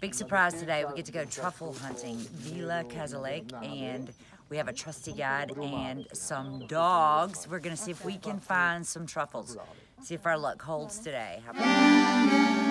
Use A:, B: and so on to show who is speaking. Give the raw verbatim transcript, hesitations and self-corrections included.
A: Big surprise today, we get to go truffle hunting, Villa Cazaleg, and we have a trusty guide and some dogs. We're gonna see if we can find some truffles. See if our luck holds today. How about